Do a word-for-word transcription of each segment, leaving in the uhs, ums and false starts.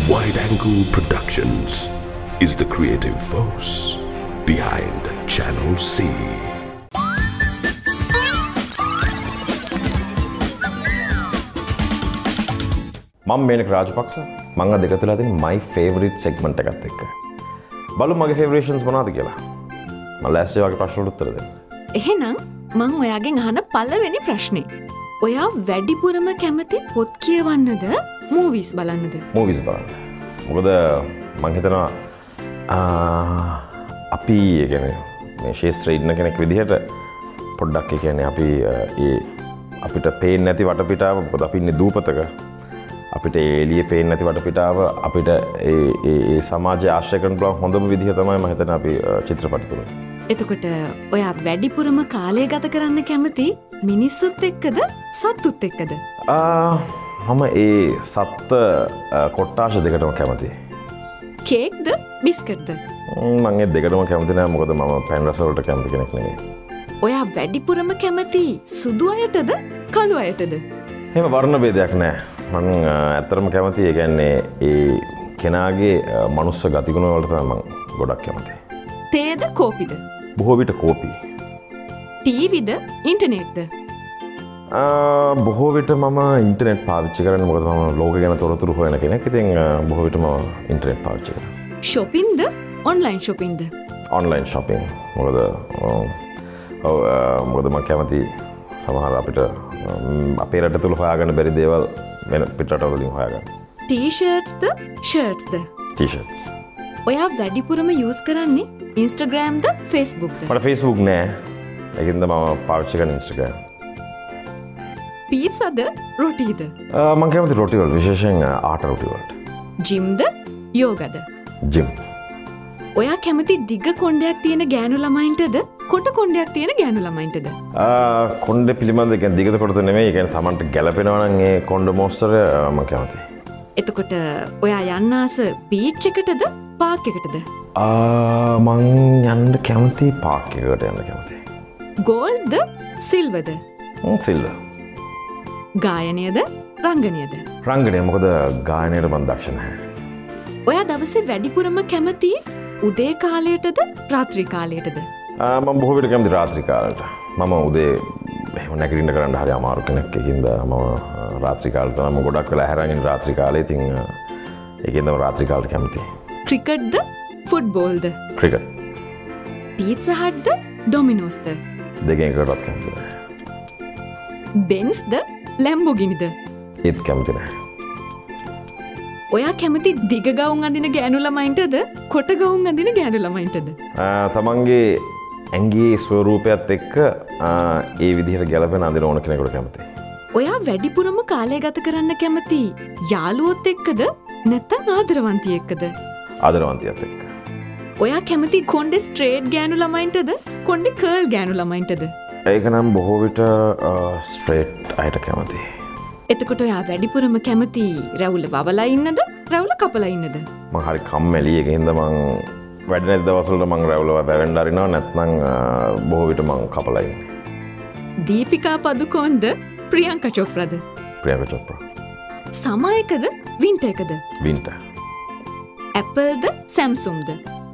Wide Angle Productions is the creative force behind Channel C. මම මේනක රාජපක්ෂ මම අද එකතු වෙලා තියෙන my favorite segment එකත් එක්ක. බලමු මගේ favoritions මොනවද කියලා. මම ලෑස්ති වගේ ප්‍රශ්න වලට උත්තර දෙන්න. එහෙනම් මම ඔයාගෙන් අහන පළවෙනි ප්‍රශ්නේ. ඔයා වැඩිපුරම කැමති පොත් කියවන්නද, movies බලන්නද? movies බලන්න. මොකද මම හිතනවා අපි කියන්නේ මේ ශාස්ත්‍රයේ ඉන්න කෙනෙක් විදිහට පොඩ්ඩක් ඒ කියන්නේ අපි ඒ අපිට පේන්නේ නැති වටපිටාව මොකද අපි ඉන්නේ දූපතක අපිට එළියේ පේන්නේ නැති වටපිටාව අපිට ඒ ඒ සමාජය ආශ්‍රය කරන පුළුවන් හොඳම විදිහ තමයි මම හිතන්නේ අපි චිත්‍රපට තුන. එතකොට ඔයා වැඩිපුරම කාලය ගත කරන්න කැමති මිනිස්සුත් එක්කද සත්තුත් එක්කද? ආ මම ඒ සත්ත්ව කොට්ටාශ දෙකටම කැමතියි. කේක්ද බිස්කට්ද? මම ඒ දෙකටම කැමති නෑ මොකද මම පැන් රස වලට කැමති කෙනෙක් නෙවෙයි. ඔයා වැඩිපුරම කැමති සුදු අයටද කළු අයටද? එහෙම වර්ණ ભેදයක් නෑ. මම ඇත්තටම කැමති ඒ කියන්නේ ඒ කෙනාගේ මනුස්ස ගතිගුණ වලට තමයි මම ගොඩක් කැමති. තේද කෝපිද? බොහෝ විට කෝපි. ටීවීද ඉන්ටර්නෙට්ද? ආ බොහෝ විට මම ඉන්ටර්නෙට් පාවිච්චි කරන්නේ මොකද මම ලෝකෙ ගැන තොරතුරු හොයන කෙනෙක්. ඉතින් බොහෝ විට මම ඉන්ටර්නෙට් පාවිච්චි කරනවා. shoppingද online shoppingද? online shopping. මොකද ඔව් මොකද මම කැමති සමහර අපිට අපේ රට තුල හොයාගන්න බැරි දේවල් වෙන පිටරට වලින් හොයාගන්න. t-shirtsද shirtsද? t-shirts. ඔයා වැඩිපුරම use කරන්නේ Instagramද Facebookද? මට Facebook නෑ. ඒකින්ද මම පාවිච්චි කරන්නේ Instagram. pizzaද රොටිද? මම කැමති රොටි වල විශේෂයෙන් ආට රොටි වලට. gymද යෝගද? gym. ඔයා කැමති දිග කොණ්ඩයක් තියෙන ගෑනු ළමයින්ටද කොට කොණ්ඩයක් තියෙන ගෑනු ළමයින්ටද? කොණ්ඩ පිළිබඳ කියන්නේ දිගට කොටද නෙමෙයි. ඒ කියන්නේ Tamanට ගැලපෙනවා නම් ඒ කොණ්ඩ මොස්තරය මම කැමතියි. එතකොට ඔයා යන්න ආස බීච් එකටද පාක් එකටද? ආ මං යන්න කැමති පාක් එකකට යන්න කැමතියි. ගෝල්ඩ්ද සිල්වර්ද? සිල්වර්. ගායනයද රංගනයද? රංගනය. මොකද ගායනයට මම දක්ෂ නැහැ. ඔයා දවසේ වැඩිපුරම කැමති උදේ කාලයටද රාත්‍රී කාලයටද? මම බොහෝ විට කැමති රාත්‍රී කාලයට. මම උදේ එහෙම නැගිටින්න කරන්න හරි අමාරු කෙනෙක්. ඒකින්ද මම රාත්‍රී කාලේ තමයි මම ගොඩක් වෙලා හැරගෙන ඉන්නේ රාත්‍රී කාලේ. ඉතින් ඒකින්ද මම රාත්‍රී කාලයට කැමතියි. ක්‍රිකට්ද ෆුට්බෝල්ද? ක්‍රිකට්. පීට්සා හට්ද ඩොමිනෝස්ද? දෙකෙන් එකකටවත් කැමති නැහැ. බෙන්ස්ද ලැම්බෝගිනිද? ඒත් කැමති නැහැ. ඔයා කැමති දිග ගවුම් අඳින ගෑනු ළමයින්ටද කොට ගවුම් අඳින ගෑනු ළමයින්ටද? තමන්ගේ ඇඟේ ස්වරූපයත් එක්ක ඒ විදිහට ගැලපෙන අඳින ඕන කෙනෙකුට කැමතියි. ඔයා වැඩිපුරම කාලය ගත කරන්න කැමති යාළුවොත් එක්කද නැත්නම් ආදරවන්තියෙක් එක්කද? ආදරවන්තියත් එක්ක. ඔයා කැමති කොණ්ඩේ ස්ට්‍රේට් ගෑනු ළමයින්ටද කොණ්ඩේ කර්ල් ගෑනු ළමයින්ටද? ඒක නම් බොහෝ විට ස්ට්‍රේට් අයට කැමතියි. එතකොට ඔයා වැඩිපුරම කැමති රැවුල වවලා ඉන්නද රැවුල කපලා ඉන්නද? මම හරි කම්මැලි. ඒකින්ද මං වැඩ නැති දවස්වලට මං රැවුල වැවෙන්න අරිනවා. නැත්නම් බොහෝ විට මං කපලා ඉන්නේ. දීපිකා පදුකෝන්ද ප්‍රියංකා චොප්රාද? ප්‍රියංකා චොප්රා. සමා එකද වින්ටර් එකද? වින්ටර්. ඇපල්ද සැම්සුම්ද?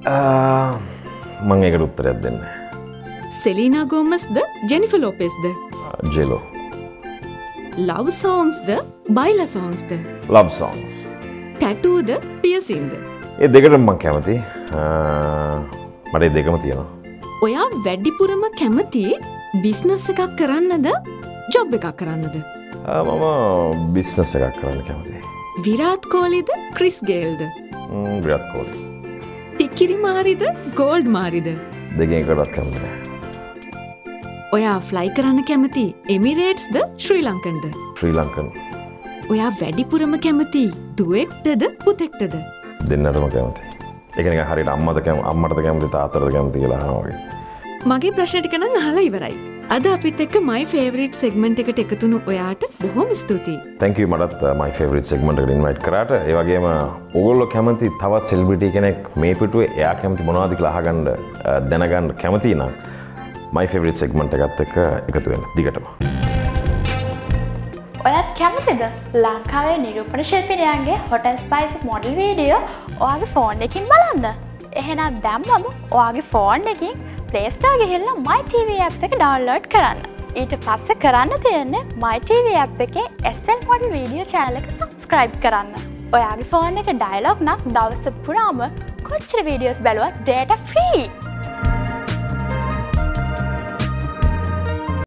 මං ඒකට උත්තරයක් දෙන්නේ නැහැ. සෙලීනා ගෝමස්ද ජෙනිෆර් ලෝපෙස්ද? ජෙලෝ. ලව් සෝංස්ද බයිලා සෝංස්ද? Love songs. ටැටූද පියසින්ද? ඒ දෙකටම මම කැමතියි. මට ඒ දෙකම තියෙනවා. ඔයා වැඩිපුරම කැමති බිස්නස් එකක් කරන්නද ජොබ් එකක් කරන්නද? මම බිස්නස් එකක් කරන්න කැමතියි. විරාට් කෝලිද ක්‍රිස් ගේල්ද? විරාට් කෝලි. ටිකිරි මාරිද ගෝල්ඩ් මාරිද? දෙකෙන් එකටවත් කැමති නැහැ. ඔයා ෆ්ලයි කරන්න කැමති එමිරේට්ස්ද ශ්‍රී ලංකන්ද? ශ්‍රී ලංකන්. ඔයා වැඩිපුරම කැමති දුවෙක්ටද පුතෙක්ටද? දෙන්නටම කැමතියි. ඒක නිකන් හරියට අම්මද කැමති අම්මටද කැමති තාත්තටද කැමති කියලා අහනවා වගේ. මගේ ප්‍රශ්න ටික නම් අහලා ඉවරයි. අද අපිත් එක්ක my favorite segment එකට එකතු වුණු ඔයාට බොහොම ස්තුතියි. thank you මටත් my favorite segment එකට invite කරාට. ඒ වගේම ඕගොල්ලෝ කැමති තවත් celebrity කෙනෙක් මේ පිටුවේ එයා කැමති මොනවද කියලා අහගන්න දැනගන්න කැමති නම් my favorite segment එකත් එක්ක එකතු වෙන්න දිගටම. ඔයත් කැමතිද ලංකාවේ නිරූපණ ශිල්පිනියන්ගේ hot and spicy model video ඔයාගේ ෆෝන් එකකින් බලන්න? එහෙනම් දැම්මම ඔයාගේ ෆෝන් එකකින් Play Store ගිහිල්ලා My T V app එක download කරන්න. ඊට පස්සේ කරන්න තියෙන්නේ My T V app එකේ S L model video channel එක subscribe කරන්න. ඔයාගේ ෆෝන් එක dialog නම් දවස පුරාම කොච්චර videos බැලුවත් data free.